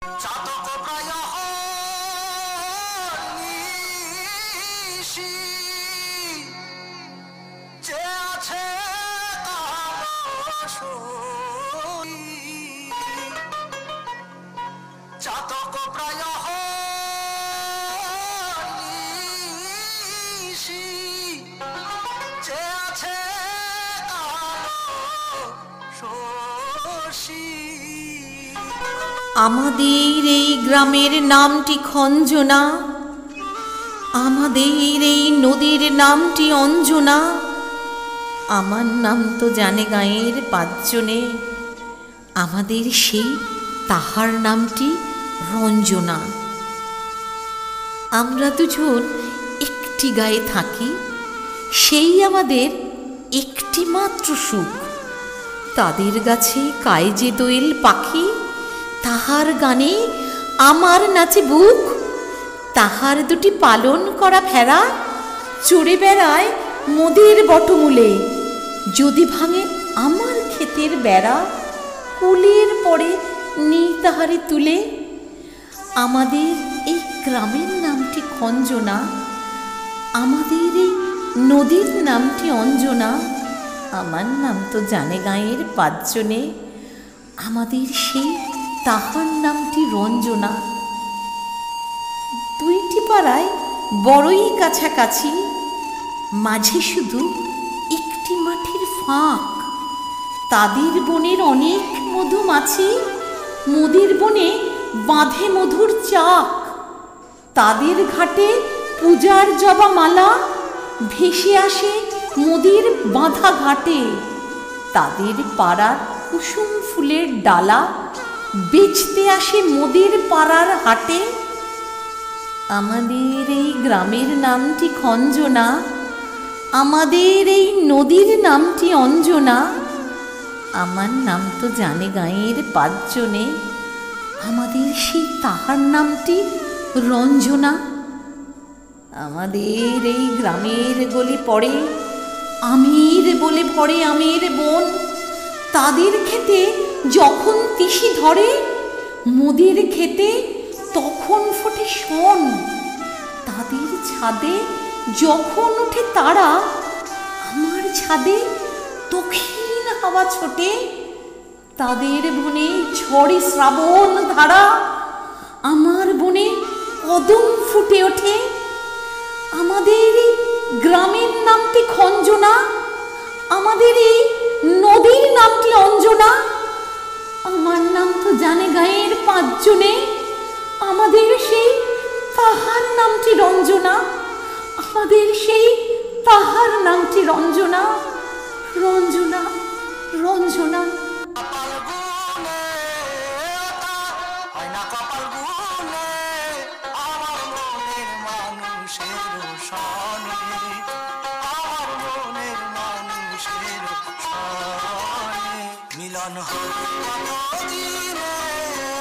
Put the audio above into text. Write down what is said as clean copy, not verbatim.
চাতক প্রায় নিশি যে আছে চাতক প্রায় নিশি যে আছে আমাদের এই গ্রামের নামটি খঞ্জনা, আমাদের এই নদীর নামটি অঞ্জনা, আমার নাম তো জানে গাঁয়ের পাঁচজনে, আমাদের সেই তাহার নামটি রঞ্জনা। আমরা দুজন একটি গায়ে থাকি, সেই আমাদের একটি মাত্র সুখ। তাদের গাছে কায় যে দোয়েল পাখি, তাহার গানে আমার নাচে বুক। তাহার দুটি পালন করা ভেড়া চড়ে বেড়ায় মোদের বটমূলে। যদি ভাঙে আমার ক্ষেতের বেড়া, কুলের পরে নেই তাহারে তুলে। আমাদের এই গ্রামের নামটি খঞ্জনা, আমাদের এই নদীর নামটি অঞ্জনা, আমার নাম তো জানে গাঁয়ের পাঁচজনে, আমাদের সেই তাহার নামটি রঞ্জনা। দুইটি পাড়ায় বড়ই কাছাকাছি, মাঝে শুধু একটি মাঠের ফাঁক। তাদের বনের অনেক মধুমাছি, মোদের বনে বাঁধে মধুর চাক। তাদের ঘাটে পূজার জবা মালা ভেসে আসে মোদের বাঁধা ঘাটে। তাদের পাড়ার কুসুম ফুলের ডালা বেচতে আসে মোদের পাড়ার হাটে। আমাদের এই গ্রামের নামটি খঞ্জনা, আমাদের এই নদীর নামটি অঞ্জনা, আমার নাম তো জানে গাঁয়ের পাঁচজনে, আমাদের সেই তাহার নামটি রঞ্জনা। আমাদের এই গ্রামের গলি পড়ে আমের বলে ভরে আমের বন। তাদের খেতে যখন তিসি ধরে, মোদের খেতে তখন ফোটে শন। তাদের ছাদে যখন ওঠে তারা, আমার ছাদে দক্ষিণ হাওয়া ছোটে। তাদের বনে ঝড়ে শ্রাবণ ধারা, আমার বনে কদম ফুটে ওঠে। আমাদের এই গ্রামের নামটি খঞ্জনা, আমাদের এই নদীর নামটি অঞ্জনা, আমার নাম তো জানে গাঁয়ের পাঁচজনে, আমাদের সেই তাহার নামটি রঞ্জনা, আমাদের সেই তাহার নামটি রঞ্জনা, রঞ্জনা, রঞ্জনা। মিলন হবে